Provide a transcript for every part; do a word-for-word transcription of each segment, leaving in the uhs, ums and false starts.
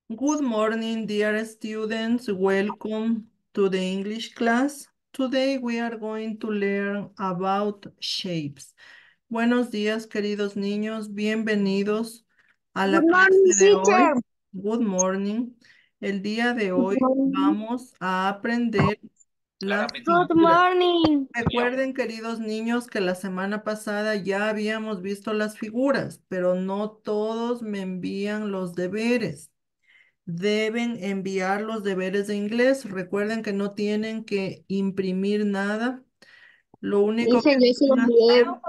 Good morning, dear students. Welcome to the English class. Today we are going to learn about shapes. Buenos días, queridos niños. Bienvenidos a la Good morning, clase de teacher. hoy. Good morning. El día de Good hoy morning. vamos a aprender las Good figuras. morning. Recuerden, queridos niños, que la semana pasada ya habíamos visto las figuras, pero no todos me envían los deberes. Deben enviar los deberes de inglés. Recuerden que no tienen que imprimir nada. Lo único que Dicen, yo se lo van a envié. hacer,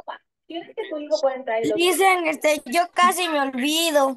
Dicen, este, yo casi me olvido.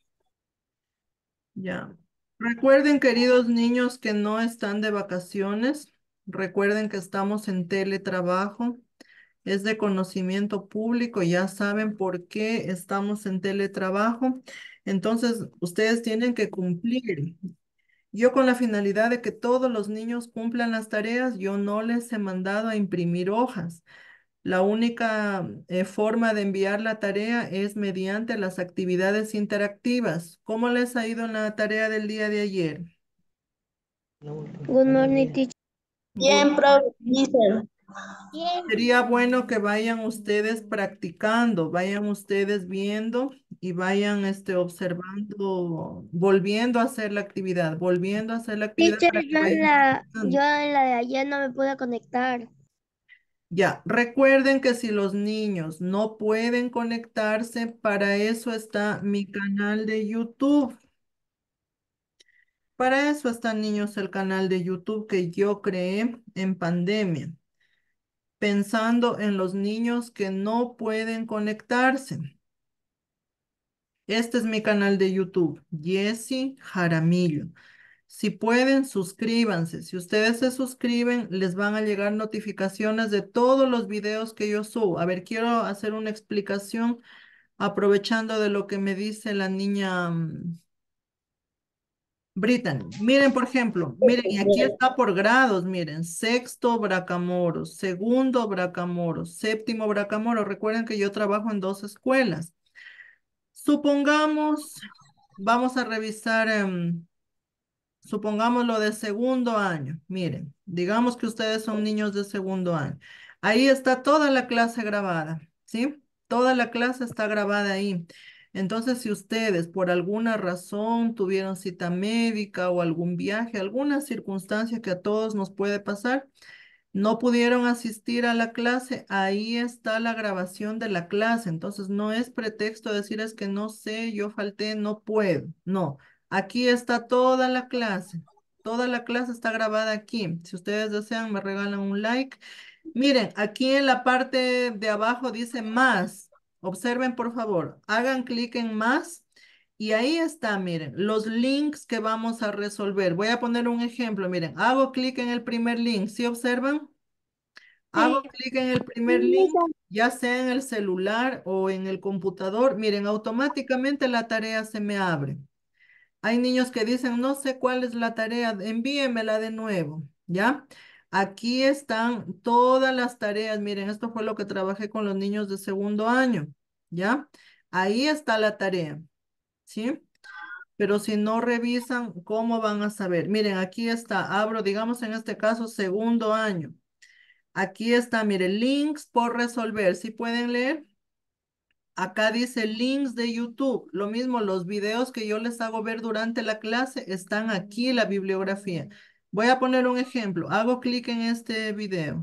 ya. Recuerden, queridos niños, que no están de vacaciones. Recuerden que estamos en teletrabajo. Es de conocimiento público. Ya saben por qué estamos en teletrabajo. Entonces, ustedes tienen que cumplir. Yo con la finalidad de que todos los niños cumplan las tareas, yo no les he mandado a imprimir hojas. La única eh, forma de enviar la tarea es mediante las actividades interactivas. ¿Cómo les ha ido en la tarea del día de ayer? Good morning, teacher. Good Bien, profe, morning. dicen. Bien. Sería bueno que vayan ustedes practicando, vayan ustedes viendo y vayan este, observando, volviendo a hacer la actividad, volviendo a hacer la actividad Teacher, para que yo en vayan la, practicando. yo en la de ayer no me pude conectar. Ya, recuerden que si los niños no pueden conectarse, para eso está mi canal de YouTube. Para eso está, niños, el canal de YouTube que yo creé en pandemia, pensando en los niños que no pueden conectarse. Este es mi canal de YouTube, Jessie Jaramillo. Si pueden, suscríbanse. Si ustedes se suscriben, les van a llegar notificaciones de todos los videos que yo subo. A ver, quiero hacer una explicación aprovechando de lo que me dice la niña mm, Brittany. Miren, por ejemplo, miren, y aquí está por grados, miren, sexto Bracamoros, segundo Bracamoros, séptimo Bracamoros. Recuerden que yo trabajo en dos escuelas. Supongamos, vamos a revisar, em, supongamos lo de segundo año. Miren, digamos que ustedes son niños de segundo año. Ahí está toda la clase grabada, ¿sí? Toda la clase está grabada ahí. Entonces, si ustedes por alguna razón tuvieron cita médica o algún viaje, alguna circunstancia que a todos nos puede pasar, no pudieron asistir a la clase, ahí está la grabación de la clase. Entonces, no es pretexto decir es que no sé, yo falté, no puedo. No, aquí está toda la clase. Toda la clase está grabada aquí. Si ustedes desean, me regalan un like. Miren, aquí en la parte de abajo dice más. Observen, por favor. Hagan clic en más. Y ahí está, miren, los links que vamos a resolver. Voy a poner un ejemplo, miren, hago clic en el primer link, ¿sí observan? Hago Sí. clic en el primer link, ya sea en el celular o en el computador, miren, automáticamente la tarea se me abre. Hay niños que dicen, no sé cuál es la tarea, envíemela de nuevo, ¿ya? Aquí están todas las tareas, miren, esto fue lo que trabajé con los niños de segundo año, ¿ya? Ahí está la tarea, ¿sí? Pero si no revisan, ¿cómo van a saber? Miren, aquí está, abro, digamos en este caso, segundo año. Aquí está, miren, links por resolver. ¿Sí pueden leer? Acá dice links de YouTube. Lo mismo, los videos que yo les hago ver durante la clase están aquí en la bibliografía. Voy a poner un ejemplo. Hago clic en este video.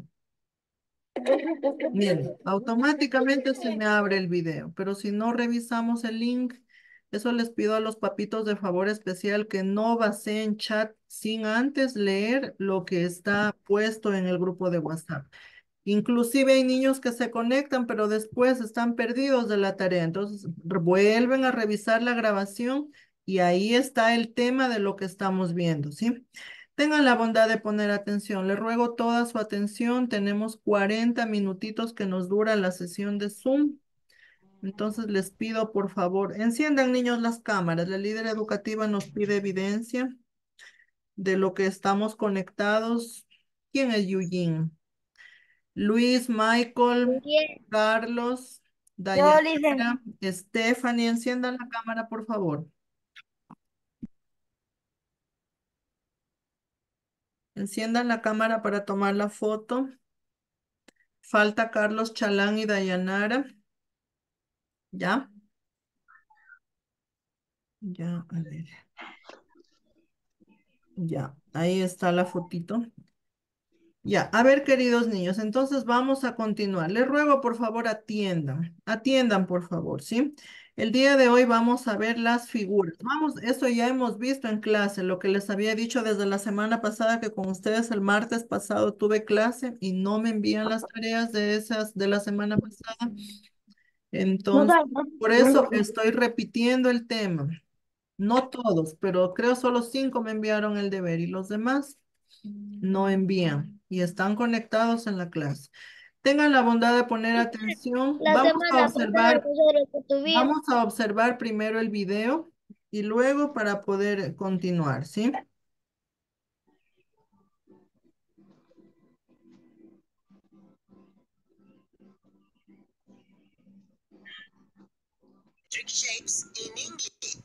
Miren, automáticamente se me abre el video, pero si no revisamos el link, eso les pido a los papitos de favor especial que no vacíen chat sin antes leer lo que está puesto en el grupo de WhatsApp. Inclusive hay niños que se conectan, pero después están perdidos de la tarea. Entonces re- vuelven a revisar la grabación y ahí está el tema de lo que estamos viendo, ¿sí? Tengan la bondad de poner atención. Les ruego toda su atención. Tenemos cuarenta minutitos que nos dura la sesión de Zoom. Entonces les pido, por favor, enciendan, niños, las cámaras. La líder educativa nos pide evidencia de lo que estamos conectados. ¿Quién es Eugene? Luis, Michael, Bien. Carlos, Yo dicen. Dayanara, Stephanie, enciendan la cámara, por favor. Enciendan la cámara para tomar la foto. Falta Carlos Chalán y Dayanara. ¿Ya? Ya, a ver. Ya, ahí está la fotito. Ya, a ver, queridos niños, entonces vamos a continuar. Les ruego, por favor, atiendan. Atiendan, por favor, ¿sí? El día de hoy vamos a ver las figuras. Vamos, eso ya hemos visto en clase, lo que les había dicho desde la semana pasada, que con ustedes el martes pasado tuve clase y no me envían las tareas de esas de la semana pasada. No, Entonces, no, por eso no. estoy repitiendo el tema. No todos, pero creo solo cinco me enviaron el deber y los demás no envían y están conectados en la clase. Tengan la bondad de poner atención. La Vamos a semana pasada observar, nosotros que tuvimos. vamos a observar primero el video y luego para poder continuar, ¿sí? Trick Shapes in English.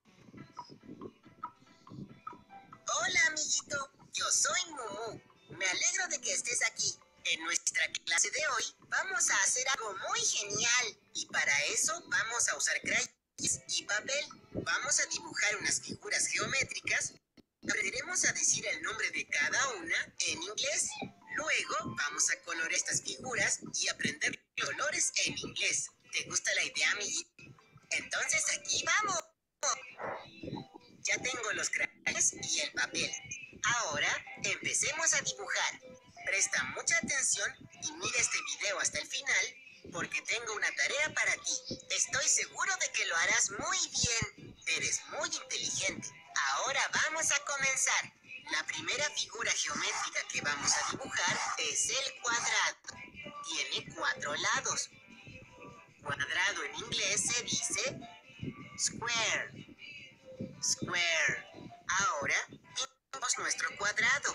Hola, amiguito. Yo soy Mumu. Me alegro de que estés aquí. En nuestra clase de hoy vamos a hacer algo muy genial. Y para eso vamos a usar crayons y papel. Vamos a dibujar unas figuras geométricas. Aprenderemos a decir el nombre de cada una en inglés. Luego vamos a colorear estas figuras y aprender colores en inglés. ¿Te gusta la idea, amiguito? Entonces aquí vamos. Ya tengo los crayones y el papel. Ahora empecemos a dibujar. Presta mucha atención y mira este video hasta el final porque tengo una tarea para ti. Estoy seguro de que lo harás muy bien. Eres muy inteligente. Ahora vamos a comenzar. La primera figura geométrica que vamos a dibujar es el cuadrado. Tiene cuatro lados. Cuadrado en inglés se dice square. Square. Ahora pintamos nuestro cuadrado.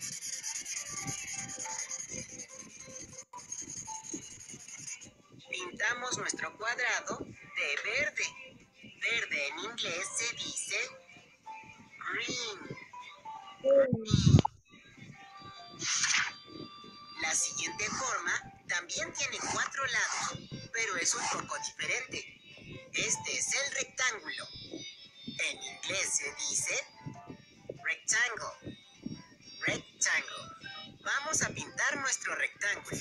Pintamos nuestro cuadrado de verde. Verde en inglés se dice green. La siguiente forma también tiene cuatro lados, pero es un poco diferente. Este es el rectángulo. En inglés se dice rectangle. Rectangle. Vamos a pintar nuestro rectángulo.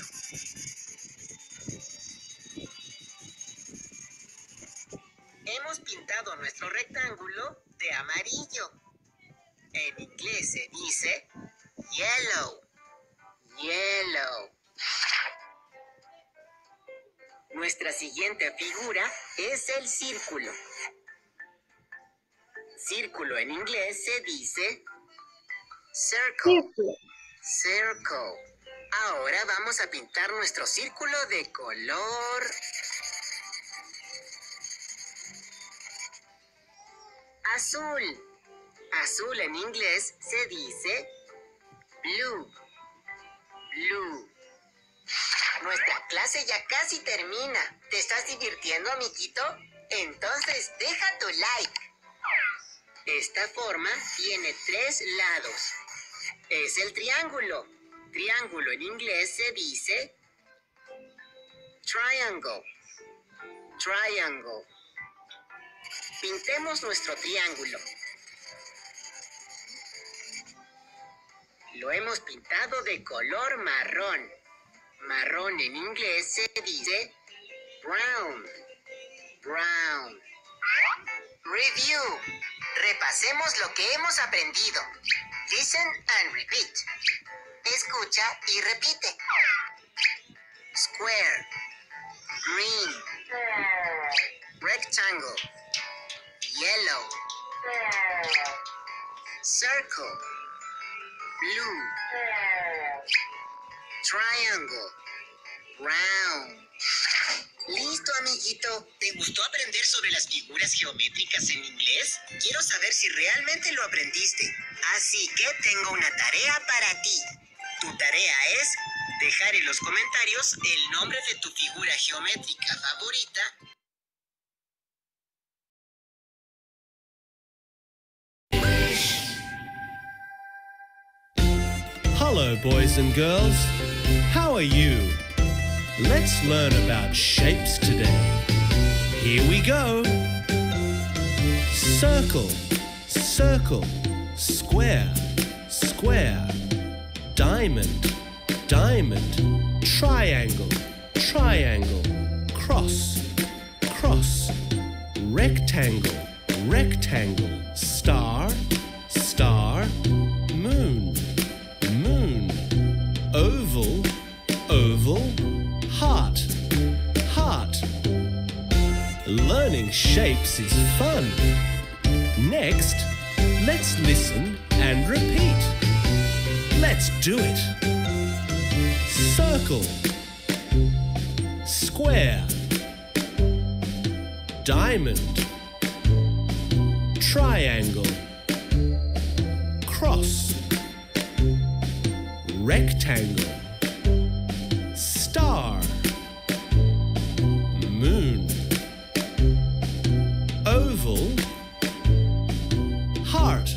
Hemos pintado nuestro rectángulo de amarillo. En inglés se dice yellow. Yellow. Nuestra siguiente figura es el círculo. Círculo en inglés se dice circle. Circle. Ahora vamos a pintar nuestro círculo de color azul. Azul en inglés se dice blue. Blue. Nuestra clase ya casi termina. ¿Te estás divirtiendo, amiguito? Entonces deja tu like. Esta forma tiene tres lados. Es el triángulo. Triángulo en inglés se dice triangle. Triangle. Pintemos nuestro triángulo. Lo hemos pintado de color marrón. Marrón en inglés se dice brown. Brown. Review. Repasemos lo que hemos aprendido. Listen and repeat. Escucha y repite. Square. Green. Rectangle. Yellow. Circle. Blue. Triangle. Round. ¿Listo, amiguito? ¿Te gustó aprender sobre las figuras geométricas en inglés? Quiero saber si realmente lo aprendiste. Así que tengo una tarea para ti. Tu tarea es dejar en los comentarios el nombre de tu figura geométrica favorita. Hello, boys and girls. How are you? Let's learn about shapes today. Here we go. Circle, circle, square, square, diamond, diamond, triangle, triangle, cross, cross, rectangle, rectangle, star, star, moon, moon, oval, oval, heart, heart. Learning shapes is fun. Next, let's listen and repeat. Let's do it. Circle, square, diamond, triangle, cross, rectangle, star, moon, oval, heart.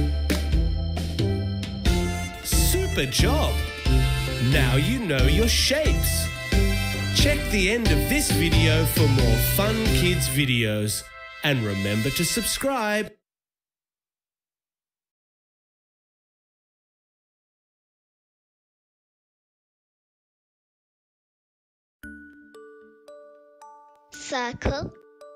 Super job! Now you know your shapes. Check the end of this video for more fun kids videos. And remember to subscribe. Circle.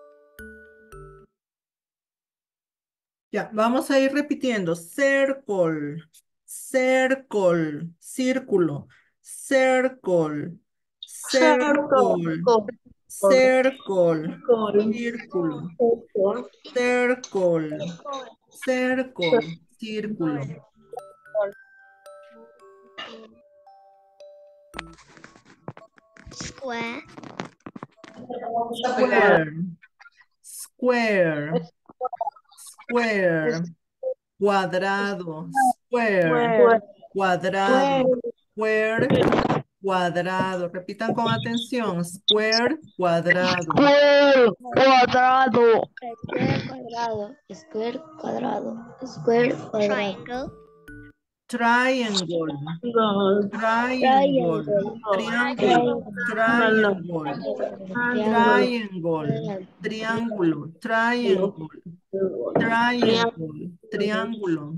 Ya, vamos a ir repitiendo. Circle, circle, círculo, circle, circle, circle, círculo, circle, circle, círculo. Square. Square, square, square, cuadrado, square, cuadrado, square, cuadrado. Repitan con atención. Square, cuadrado. Square cuadrado. Square cuadrado. Square cuadrado. Square cuadrado. Triangle. Triangle. Triángulo. Triangle. Triangle. Triángulo. Triangle. Triangle. Triángulo.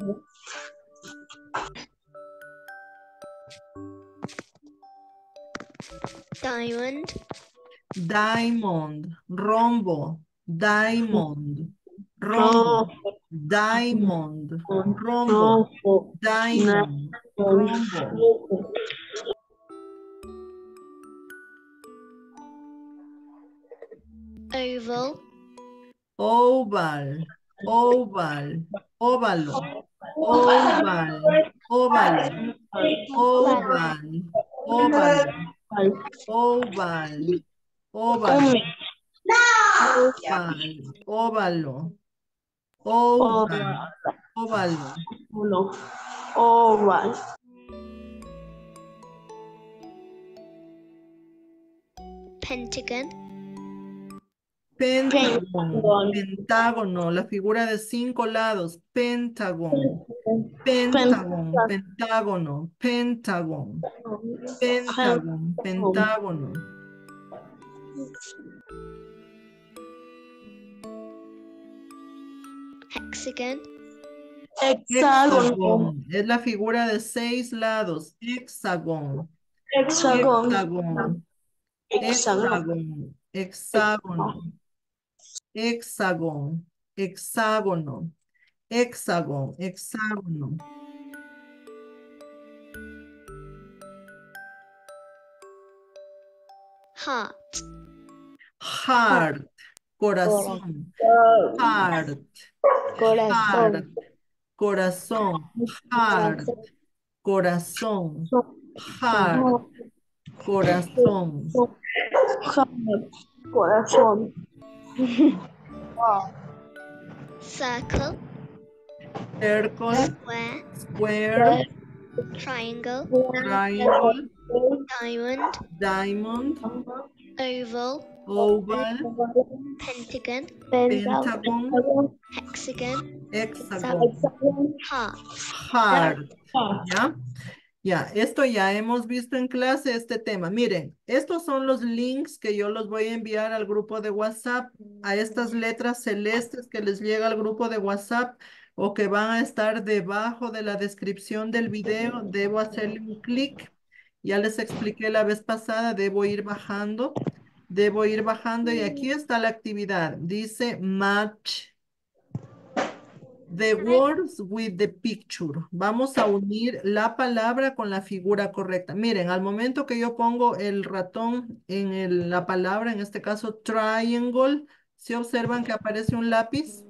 Diamond. Diamond. Rombo. Diamond. Rombo. Diamond. Rombo. Diamond. Rombo. Oval. Oval. Oval. Óvalo. Oval. Óvalo. Oval. Oval. Oval. Óvalo. Oval. Óvalo. Oval. Óvalo. Oval. Pentagon. Pentágono. Pentágono. La figura de cinco lados. Pentágono. Pentágono. Pentágono. Pentágono. Pentágono. Pentágono. Hexagon. Hexágono. Es la figura de seis lados. Hexágono. Hexágono. Hexágono. Hexágono. Hexágono. Hexágono. Hexágono. Hexágono. Heart. Heart. Corazón. Heart. Heart. Corazón. Heart. Corazón. Heart. Corazón. Corazón. Circle. Circle. Square. Square. Triangle. Triangle. Diamond. Diamond. Oval. Oval. Pentagon. Pentagon, Hexagon. hexagon, Heart. heart. ¿Ya? Ya, esto ya hemos visto en clase este tema. Miren, estos son los links que yo los voy a enviar al grupo de WhatsApp, a estas letras celestes que les llega al grupo de WhatsApp o que van a estar debajo de la descripción del video. Debo hacerle un clic. Ya les expliqué la vez pasada, debo ir bajando. Debo ir bajando y aquí está la actividad. Dice match the words with the picture. Vamos a unir la palabra con la figura correcta. Miren, al momento que yo pongo el ratón en el- la palabra, en este caso triangle, ¿se observan que aparece un lápiz?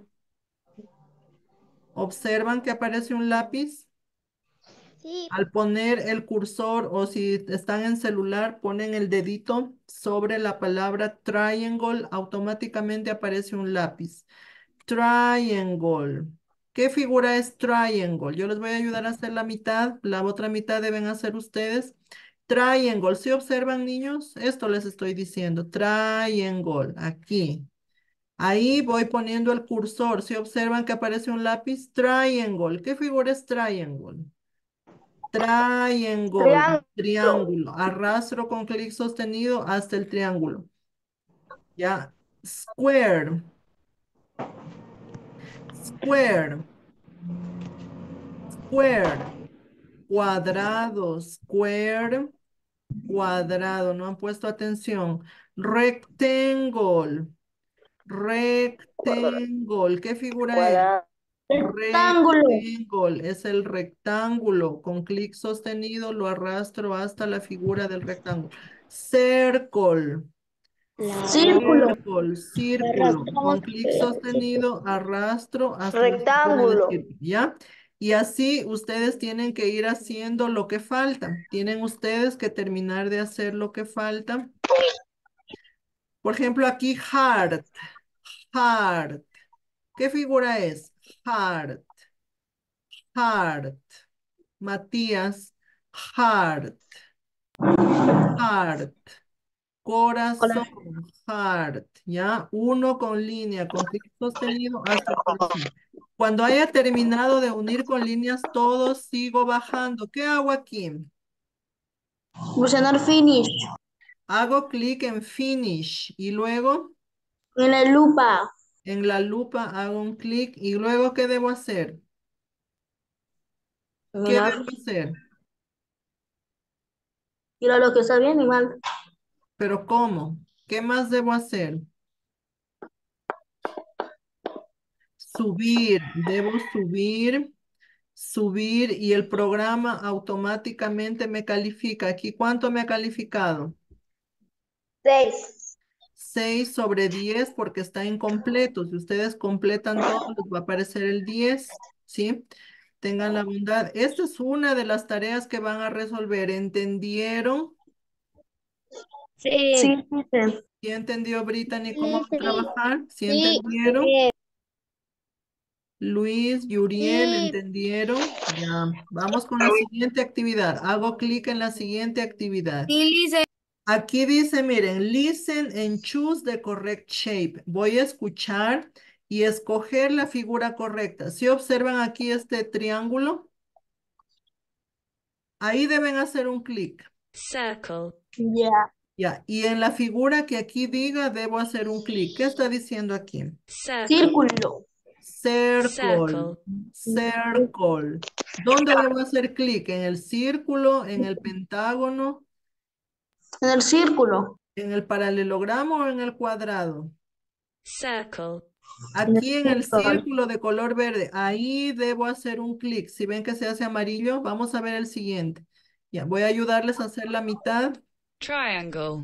¿Observan que aparece un lápiz? Sí. Al poner el cursor o si están en celular, ponen el dedito sobre la palabra triangle, automáticamente aparece un lápiz. Triangle. ¿Qué figura es triangle? Yo les voy a ayudar a hacer la mitad, la otra mitad deben hacer ustedes. Triangle, ¿sí observan, niños? Esto les estoy diciendo. Triangle, aquí. Ahí voy poniendo el cursor. ¿Sí observan que aparece un lápiz? Triangle. ¿Qué figura es triangle? Triangle, Triángulo. triángulo. Arrastro con clic sostenido hasta el triángulo. Ya. Square, square, square. Cuadrado, square, cuadrado. No han puesto atención. Rectangle, rectangle. ¿Qué figura es? Cuadrado. Rectángulo. Rectangle. Es el rectángulo. Con clic sostenido lo arrastro hasta la figura del rectángulo. Circle. Círculo. Círculo, círculo. Con clic sostenido arrastro hasta la figura del Rectángulo. círculo, ¿ya? Y así ustedes tienen que ir haciendo lo que falta. Tienen ustedes que terminar de hacer lo que falta. Por ejemplo, aquí heart, heart. ¿Qué figura es? Heart, heart. Matías, heart, heart. Corazón, heart, ¿ya? Uno con línea, con clic sostenido hasta el corazón. Cuando haya terminado de unir con líneas todos, sigo bajando. ¿Qué hago aquí? Presionar finish. Hago clic en finish y luego En la lupa. en la lupa hago un clic y luego ¿qué debo hacer? ¿Qué Mirar. debo hacer? Mira lo que está bien y mal. ¿Pero cómo? ¿Qué más debo hacer? Subir, debo subir. Subir y el programa automáticamente me califica. Aquí, ¿cuánto me ha calificado? Seis. Seis sobre diez porque está incompleto. Si ustedes completan todo, les va a aparecer el diez, ¿sí? Tengan la bondad. Esta es una de las tareas que van a resolver. ¿Entendieron? Sí. Sí. ¿Sí entendió Brittany cómo va Sí, a sí. trabajar? ¿Sí Sí. entendieron? Luis, Yuriel, Sí. ¿entendieron? Ya, vamos con la siguiente actividad. Hago clic en la siguiente actividad. Aquí dice, miren, listen and choose the correct shape. Voy a escuchar y escoger la figura correcta. Si observan aquí este triángulo, ahí deben hacer un clic. Circle. Ya. Ya, y en la figura que aquí diga, debo hacer un clic. ¿Qué está diciendo aquí? Circle. Círculo. Circle, circle. ¿Dónde debo hacer clic? ¿En el círculo, en el pentágono, En el círculo. en el paralelogramo o en el cuadrado? Circle. En el Aquí en el círculo. círculo de color verde, ahí debo hacer un clic. Si ven que se hace amarillo, vamos a ver el siguiente. Ya, voy a ayudarles a hacer la mitad. Triangle.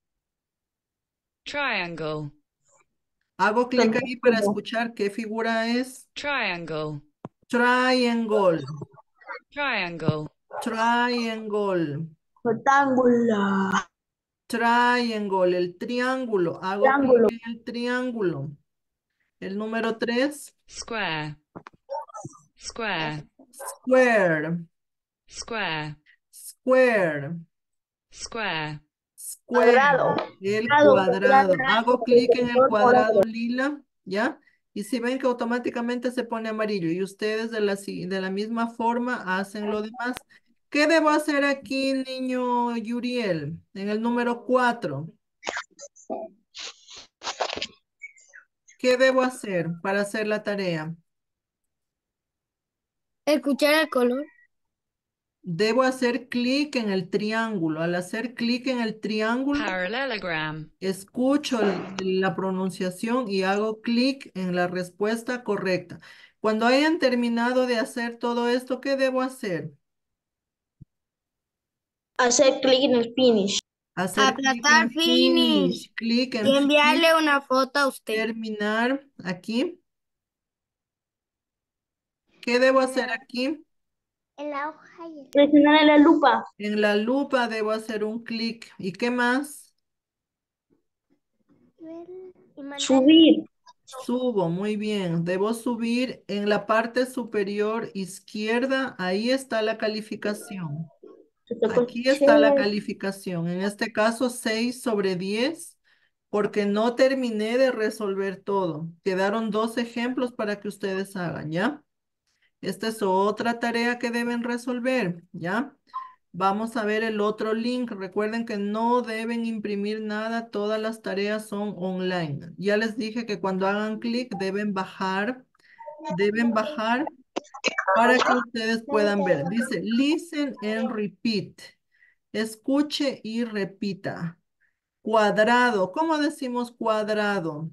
Triangle. Hago clic ahí para escuchar qué figura es. Triangle. Triangle, Triangle. triangle, Rectángulo. triangle, el triángulo. Hago clic Triángulo. en el triángulo. El número tres, Square. Square. square, Square. square, Square. Square, Cuadrado. el Cuadrado, cuadrado. cuadrado, Hago clic en el cuadrado cuadrado. lila, ¿ya? Y si ven que automáticamente se pone amarillo y ustedes de la, si- de la misma forma hacen lo demás. ¿Qué debo hacer aquí, niño Yuriel? En el número cuatro. ¿Qué debo hacer para hacer la tarea? Escuchar el color. Debo hacer clic en el triángulo. Al hacer clic en el triángulo, Parallelogram. escucho el- la pronunciación y hago clic en la respuesta correcta. Cuando hayan terminado de hacer todo esto, ¿qué debo hacer? Hacer clic en el finish. Hacer clic Aplastar en finish finish, clic en y finish, enviarle una foto a usted. terminar aquí. ¿Qué debo hacer aquí? En la hoja y el... Presionar en la lupa. En la lupa debo hacer un clic. ¿Y qué más? Subir. Subo, muy bien. Debo subir en la parte superior izquierda. Ahí está la calificación. Aquí está la calificación. En este caso, seis sobre diez, porque no terminé de resolver todo. Quedaron dos ejemplos para que ustedes hagan, ¿ya? Esta es otra tarea que deben resolver, ¿ya? Vamos a ver el otro link. Recuerden que no deben imprimir nada. Todas las tareas son online. Ya les dije que cuando hagan clic deben bajar, deben bajar para que ustedes puedan ver. Dice, listen and repeat. Escuche y repita. Cuadrado. ¿Cómo decimos cuadrado?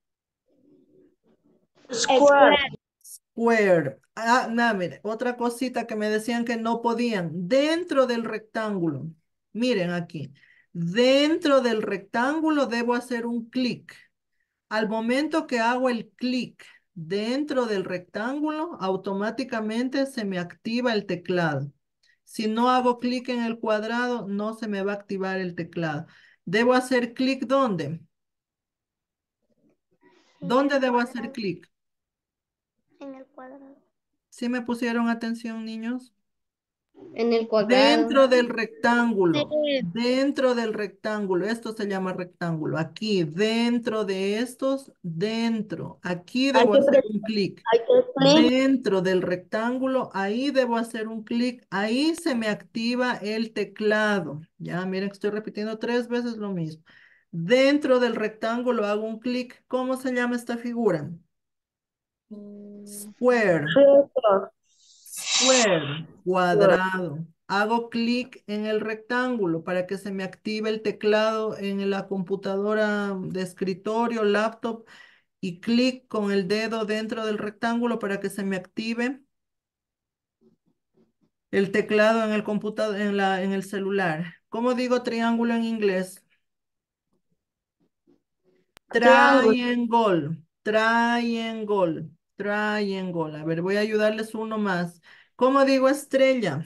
Square. Square. Ah, no, mire, otra cosita que me decían que no podían. Dentro del rectángulo. Miren aquí. Dentro del rectángulo debo hacer un clic. Al momento que hago el clic dentro del rectángulo, automáticamente se me activa el teclado. Si no hago clic en el cuadrado, no se me va a activar el teclado. ¿Debo hacer clic dónde? ¿Dónde debo hacer clic? En el cuadrado. ¿Sí me pusieron atención, niños? En el cuadrado. Dentro del Sí. rectángulo, dentro del rectángulo, esto se llama rectángulo. Aquí, dentro de estos, dentro. Aquí Hay debo que, hacer pre- un clic. hay que clic. Dentro del rectángulo, ahí debo hacer un clic. Ahí se me activa el teclado. Ya, miren que estoy repitiendo tres veces lo mismo. Dentro del rectángulo hago un clic. ¿Cómo se llama esta figura? Square. Recto. Square, cuadrado. Hago clic en el rectángulo para que se me active el teclado en la computadora de escritorio, laptop, y clic con el dedo dentro del rectángulo para que se me active el teclado en el computador, en la, en el celular. ¿Cómo digo triángulo en inglés? Triángulo. Triangle, triangle, triangle. A ver, voy a ayudarles uno más. ¿Cómo digo estrella?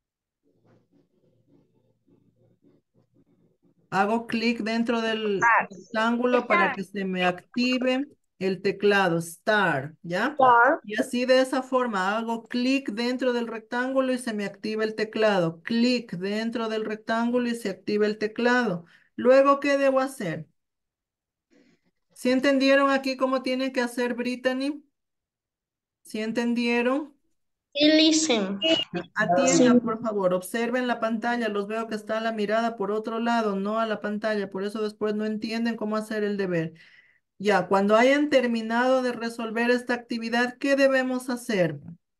Hago clic dentro del rectángulo para que se me active el teclado Start, ¿ya? Star. Y así de esa forma hago clic dentro del rectángulo y se me activa el teclado. Clic dentro del rectángulo y se activa el teclado. Luego, ¿qué debo hacer? ¿Sí entendieron aquí cómo tienen que hacer, Brittany? ¿Sí entendieron? Y listen. Sí. Atiendan, por favor, observen la pantalla. Los veo que está la mirada por otro lado, no a la pantalla. Por eso después no entienden cómo hacer el deber. Ya, cuando hayan terminado de resolver esta actividad, ¿qué debemos hacer?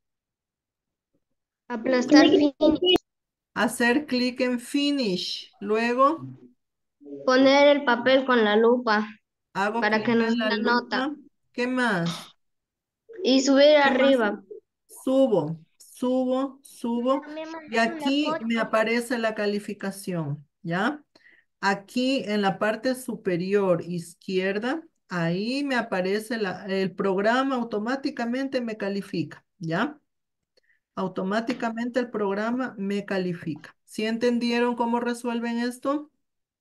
Aplastar finish. Hacer clic en Finish. Luego Poner el papel con la lupa hago para que clic nos en dé la la nota. lupa. ¿Qué más? Y subir ¿Qué más? arriba. Subo, subo, subo. Me Y mandaron una aquí me foto. aparece la calificación, ¿ya? Aquí en la parte superior izquierda, ahí me aparece la, el programa automáticamente me califica, ¿ya? Automáticamente el programa me califica. ¿Sí entendieron cómo resuelven esto?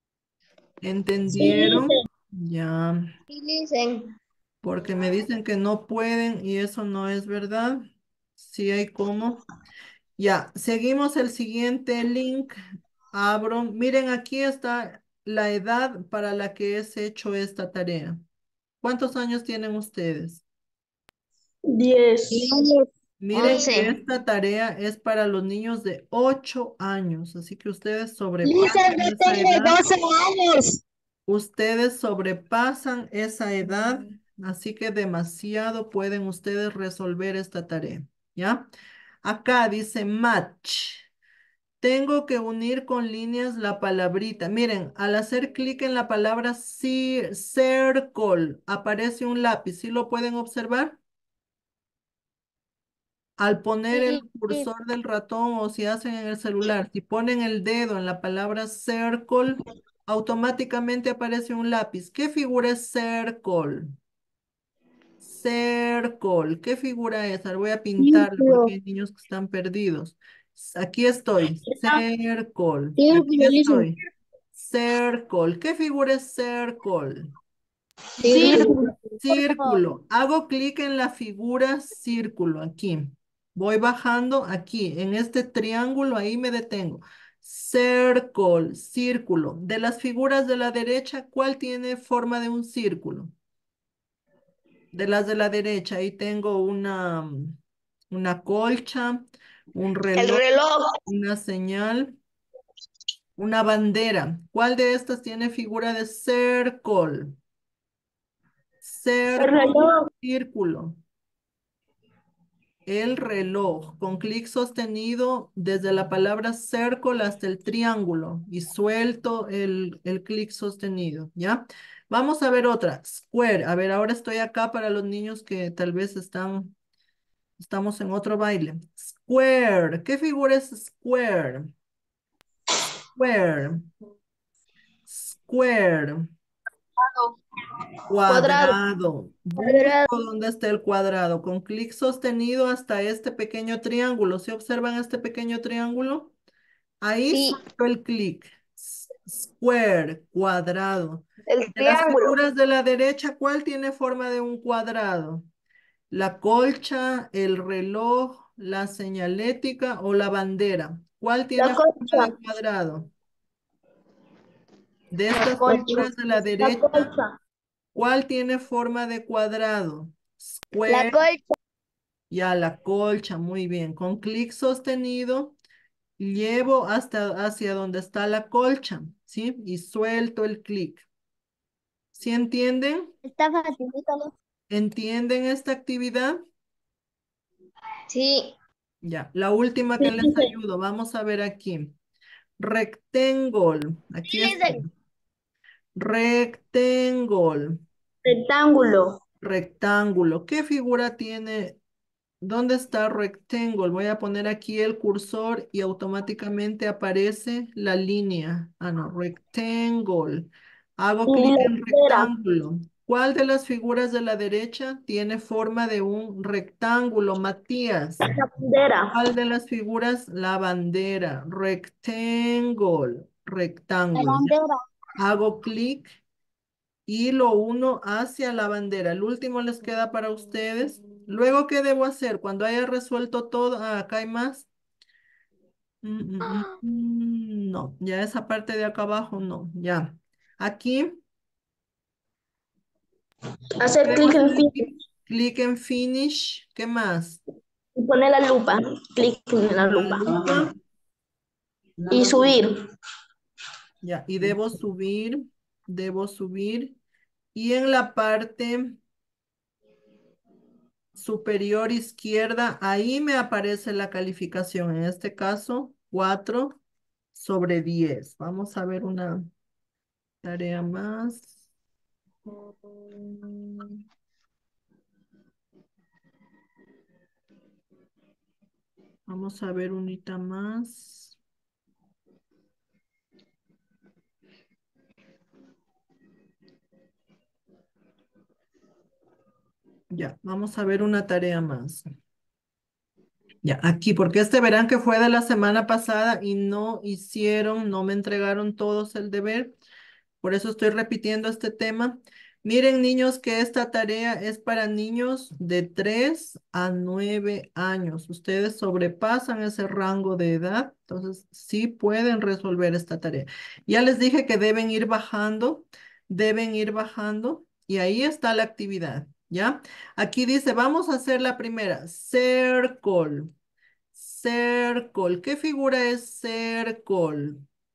Sí, ¿Entendieron? Ya, sí, listen. porque me dicen que no pueden y eso no es verdad. Sí hay cómo. Ya, seguimos el siguiente link. Abro. Miren, aquí está. la edad para la que es hecho esta tarea. ¿Cuántos años tienen ustedes? Diez. Miren que Once. esta tarea es para los niños de ocho años, así que ustedes Lisa, sobrepasan yo esa tengo edad. doce años. Ustedes sobrepasan esa edad, así que demasiado pueden ustedes resolver esta tarea, ¿ya? Acá dice match. Tengo que unir con líneas la palabrita. Miren, al hacer clic en la palabra ci- circle, aparece un lápiz. ¿Sí lo pueden observar? Al poner el cursor del ratón o si hacen en el celular, si ponen el dedo en la palabra circle, automáticamente aparece un lápiz. ¿Qué figura es circle? Circle. ¿Qué figura es? Ahora voy a pintarlo porque Círculo. hay niños que están perdidos. Aquí estoy. Circle. Aquí Círculo, Lisa. estoy. Circle. ¿Qué figura es circle? Círculo. Círculo. Hago clic en la figura círculo aquí. Voy bajando aquí. En este triángulo ahí me detengo. Circle. Círculo. De las figuras de la derecha, ¿cuál tiene forma de un círculo? De las de la derecha, ahí tengo una, mm, una colcha, un El reloj, reloj. una señal, una bandera. ¿Cuál de estas tiene figura de circle? El Circle, reloj. círculo. El reloj, con clic sostenido desde la palabra circle hasta el triángulo y suelto el, el clic sostenido, ¿ya? Vamos a ver otra, square. A ver, ahora estoy acá para los niños que tal vez están, estamos en otro baile. Square, ¿qué figura es square? Square, square. Cuadrado. Cuadrado. Cuadrado. Busco dónde está el cuadrado. Con clic sostenido hasta este pequeño triángulo. ¿Se observan este pequeño triángulo? Ahí Sí. suelto el clic. S- Square, cuadrado. El De las triángulo. figuras de la derecha, ¿cuál tiene forma de un cuadrado? ¿La colcha, el reloj, la señalética o la bandera? ¿Cuál La tiene forma de colcha. cuadrado? De La estas colcha. figuras de la La derecha, colcha. ¿cuál tiene forma de cuadrado? La Square, colcha. ya la colcha, muy bien. Con clic sostenido, llevo hasta hacia donde está la colcha, ¿sí? Y suelto el clic. ¿Sí entienden? Está facilito, ¿no? ¿Entienden esta actividad? Sí. Ya, la última que Sí, les dice. ayudo. Vamos a ver aquí. Rectangle. Aquí está. Rectangle. Rectángulo. Rectángulo. ¿Qué figura tiene? ¿Dónde está rectangle? Voy a poner aquí el cursor y automáticamente aparece la línea. Ah, no, rectangle. Hago Y clic la en bandera. rectángulo. ¿Cuál de las figuras de la derecha tiene forma de un rectángulo, Matías? La bandera. ¿Cuál de las figuras? La bandera. Rectangle. La Rectángulo. Ya. bandera. Hago clic y lo uno hacia la bandera. El último les queda para ustedes. Luego, ¿qué debo hacer? Cuando haya resuelto todo, ah, acá hay más. Mm, mm, mm, mm, no, ya esa parte de acá abajo, no, ya. Aquí, ¿qué Hacer debo clic en hacer fin. aquí? Clic en finish. ¿Qué más? Y poner la lupa. Clic en la La lupa. lupa. Y subir. Ya, y debo subir, debo subir. Y en la parte superior izquierda, ahí me aparece la calificación. En este caso, cuatro sobre diez. Vamos a ver una tarea más. Vamos a ver unita más. Ya, vamos a ver una tarea más. Ya, aquí, porque este verán que fue de la semana pasada y no hicieron, no me entregaron todos el deber. Por eso estoy repitiendo este tema. Miren, niños, que esta tarea es para niños de tres a nueve años. Ustedes sobrepasan ese rango de edad, entonces sí pueden resolver esta tarea. Ya les dije que deben ir bajando, deben ir bajando y ahí está la actividad, ¿ya? Aquí dice, vamos a hacer la primera, circle, circle. ¿Qué figura es circle?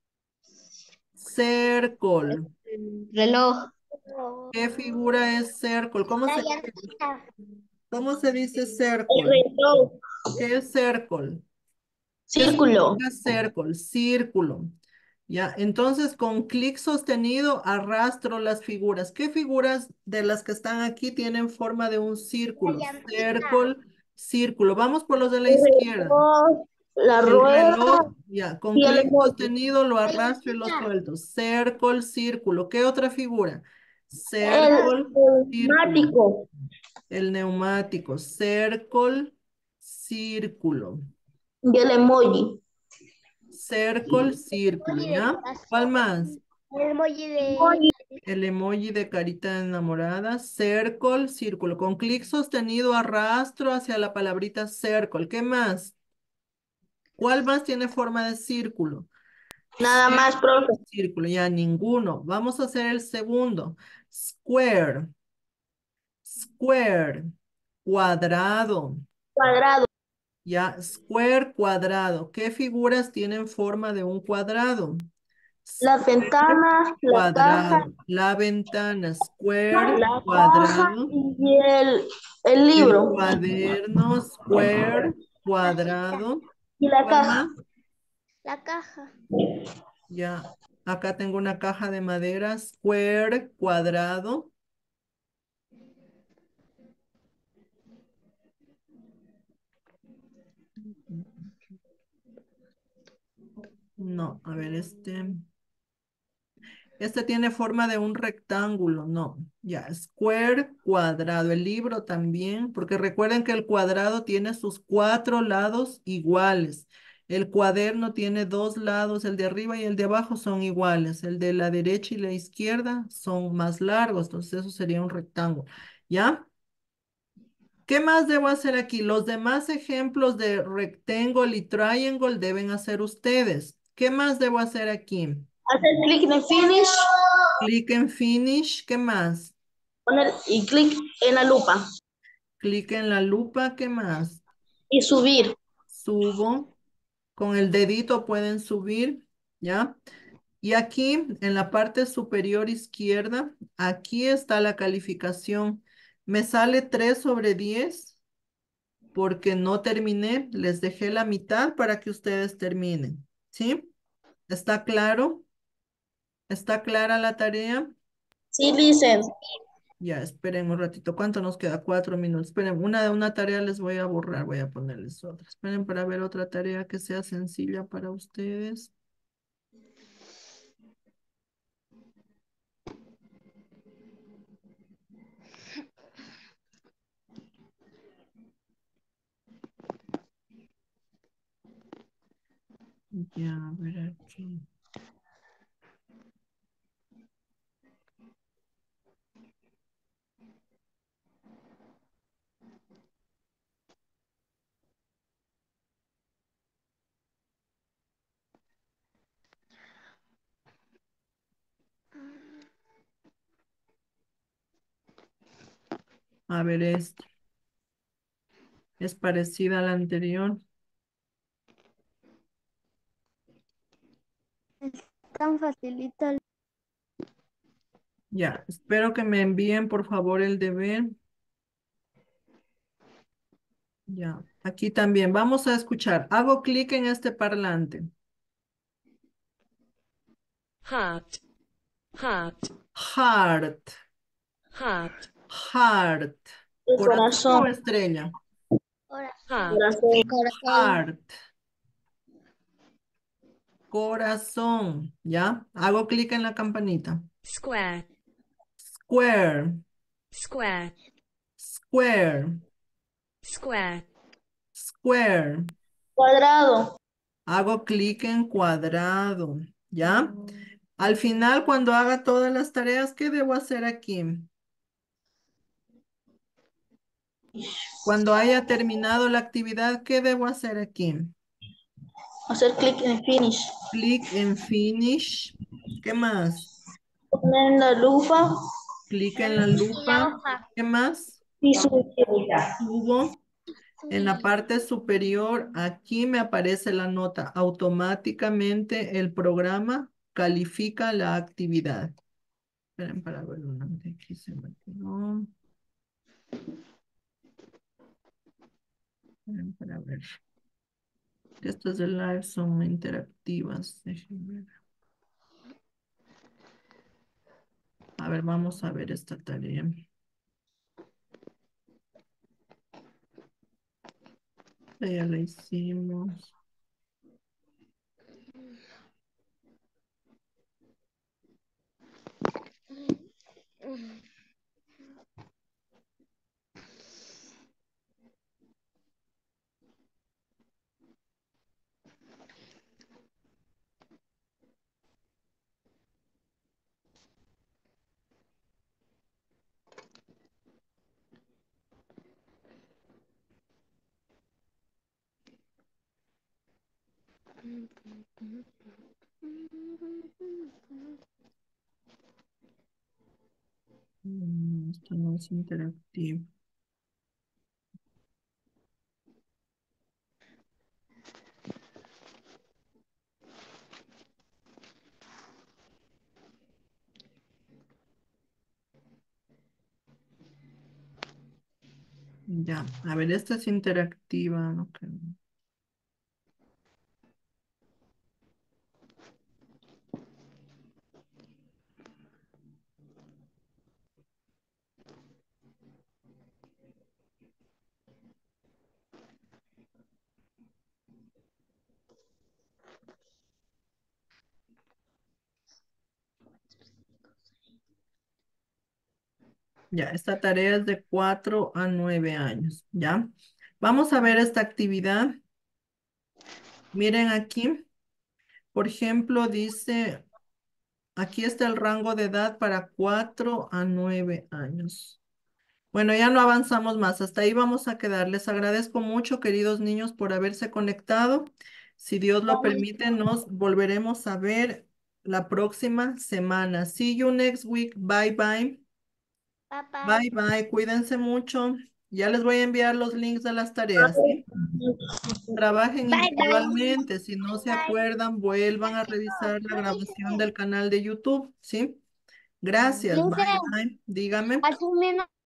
Circle. Reloj. ¿Qué figura es circle? ¿Cómo se, cómo se dice El circle? reloj. ¿Qué es circle? ¿Qué Círculo. significa circle? Círculo. Ya, entonces con clic sostenido arrastro las figuras. ¿Qué figuras de las que están aquí tienen forma de un círculo? Circle, círculo. Vamos por los de la El izquierda. reloj, la El rueda reloj, ya, con y el clic emoji. sostenido lo arrastro y lo suelto. Circle, círculo. ¿Qué otra figura? El Circle, círculo. neumático. El neumático. Circle, círculo. Y el emoji. Circle, círculo, ¿ya? ¿Cuál más? El emoji de... Emoji. El emoji de carita enamorada. Circle, círculo. Con clic sostenido arrastro hacia la palabrita circle. ¿Qué más? ¿Cuál más tiene forma de círculo? Nada más, Círculo, profe. círculo, ya ninguno. Vamos a hacer el segundo. Square, square, cuadrado. Cuadrado. Ya, square, cuadrado. ¿Qué figuras tienen forma de un cuadrado? Las Square, ventanas, la caja, cuadrado. La ventana, square, la caja cuadrado. y el, el El libro. cuaderno, square, cuadrado. Y la ¿Cuál caja. más? La caja. Ya, acá tengo una caja de madera, square, cuadrado. No, a ver, este. Este tiene forma de un rectángulo, no. Ya, square, cuadrado. El libro también, porque recuerden que el cuadrado tiene sus cuatro lados iguales. El cuaderno tiene dos lados, el de arriba y el de abajo son iguales. El de la derecha y la izquierda son más largos, entonces eso sería un rectángulo. ¿Ya? ¿Qué más debo hacer aquí? Los demás ejemplos de rectangle y triangle deben hacer ustedes. ¿Qué más debo hacer aquí? Hacer clic en finish, Clic en finish. ¿Qué más? poner y clic en la lupa. Clic en la lupa. ¿Qué más? Y subir. Subo. Con el dedito pueden subir. ¿Ya? Y aquí en la parte superior izquierda, aquí está la calificación. Me sale tres sobre diez porque no terminé. Les dejé la mitad para que ustedes terminen. ¿Sí? ¿Está claro? ¿Está clara la tarea? Sí, dicen. Ya, esperen un ratito. ¿Cuánto nos queda? Cuatro minutos. Esperen, una de una tarea les voy a borrar. Voy a ponerles otra. Esperen para ver otra tarea que sea sencilla para ustedes. Ya, a ver aquí. A ver, esta. Es parecida a la anterior. Tan facilita. Ya, espero que me envíen por favor el deber. Ya, aquí también. Vamos a escuchar. Hago clic en este parlante. heart, heart, Heart, heart, heart. El ¿Corazón o corazón. estrella? heart, Corazón. Corazón. Heart. Corazón. ¿Ya? Hago clic en la campanita. square, Square. square, Square. square, Square. Cuadrado. Hago clic en cuadrado. ¿Ya? Al final, cuando haga todas las tareas, ¿qué debo hacer aquí? Cuando haya terminado la actividad, ¿qué debo hacer aquí? Hacer clic en finish. Clic en Finish. ¿Qué más? Poner en la lupa Clic en la Y la lupa. hoja. ¿Qué más? y subir. Subo. En la parte superior, aquí me aparece la nota. Automáticamente el programa califica la actividad. Esperen para ver una de aquí se me quedó. Esperen para ver. Estas de live son interactivas. Déjenme ver. A ver, vamos a ver esta tarea. Ya la hicimos. Mm, esto no es interactivo. Ya, a ver, esta es interactiva, ¿no? Que- Ya, esta tarea es de cuatro a nueve años, ¿ya? Vamos a ver esta actividad. Miren aquí, por ejemplo, dice, aquí está el rango de edad para cuatro a nueve años. Bueno, ya no avanzamos más, hasta ahí vamos a quedar. Les agradezco mucho, queridos niños, por haberse conectado. Si Dios lo permite, nos volveremos a ver la próxima semana. See you next week. Bye, bye. Papá. Bye, bye. Cuídense mucho. Ya les voy a enviar los links de las tareas, ¿sí? Trabajen Bye, bye. individualmente. Si no se acuerdan, vuelvan a revisar la grabación del canal de YouTube, ¿sí? Gracias. Bye, Lince, bye. Dígame. así mismo